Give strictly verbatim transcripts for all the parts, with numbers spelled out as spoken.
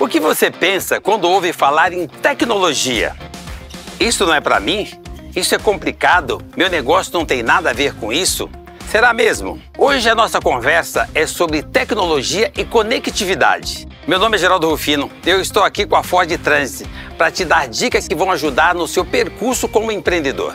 que você pensa quando ouve falar em tecnologia? Isso não é para mim? Isso é complicado? Meu negócio não tem nada a ver com isso? Será mesmo? Hoje a nossa conversa é sobre tecnologia e conectividade. Meu nome é Geraldo Rufino, eu estou aqui com a Ford Transit para te dar dicas que vão ajudar no seu percurso como empreendedor.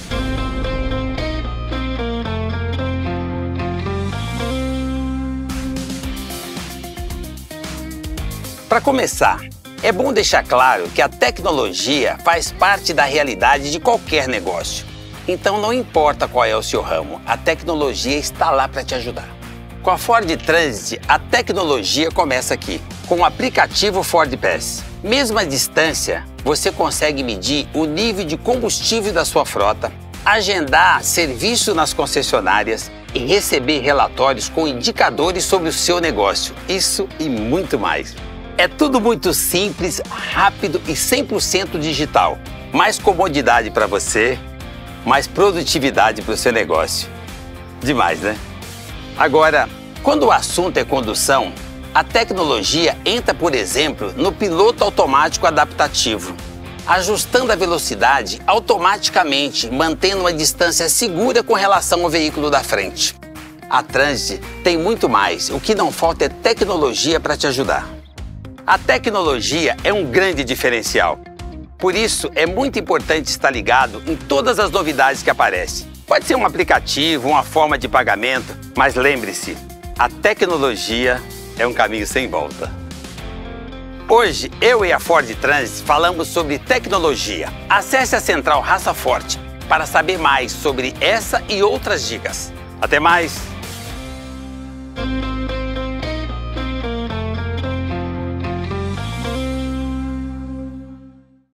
Para começar, é bom deixar claro que a tecnologia faz parte da realidade de qualquer negócio. Então não importa qual é o seu ramo, a tecnologia está lá para te ajudar. Com a Ford Transit, a tecnologia começa aqui, com o aplicativo Ford Pass. Mesmo à distância, você consegue medir o nível de combustível da sua frota, agendar serviço nas concessionárias e receber relatórios com indicadores sobre o seu negócio. Isso e muito mais. É tudo muito simples, rápido e cem por cento digital. Mais comodidade para você, mais produtividade para o seu negócio. Demais, né? Agora, quando o assunto é condução, a tecnologia entra, por exemplo, no piloto automático adaptativo, ajustando a velocidade automaticamente, mantendo uma distância segura com relação ao veículo da frente. A Transit tem muito mais, o que não falta é tecnologia para te ajudar. A tecnologia é um grande diferencial. Por isso, é muito importante estar ligado em todas as novidades que aparecem. Pode ser um aplicativo, uma forma de pagamento, mas lembre-se, a tecnologia é um caminho sem volta. Hoje, eu e a Ford Transit falamos sobre tecnologia. Acesse a Central Raça Forte para saber mais sobre essa e outras dicas. Até mais!